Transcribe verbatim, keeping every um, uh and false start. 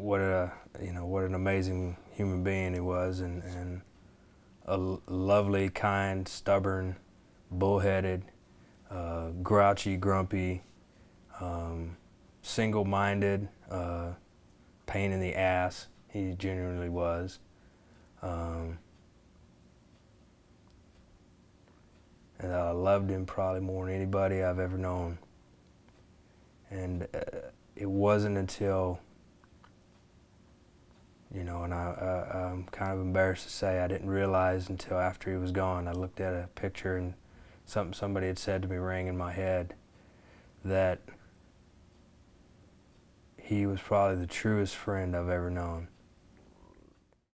what a you know what an amazing human being he was, and, and a lovely, kind, stubborn, bullheaded, uh, grouchy, grumpy, um, single-minded, uh, pain in the ass. He genuinely was. Um, and I loved him probably more than anybody I've ever known. And uh, it wasn't until, you know, and I, I, I'm kind of embarrassed to say, I didn't realize until after he was gone. I looked at a picture and something somebody had said to me rang in my head, that he was probably the truest friend I've ever known.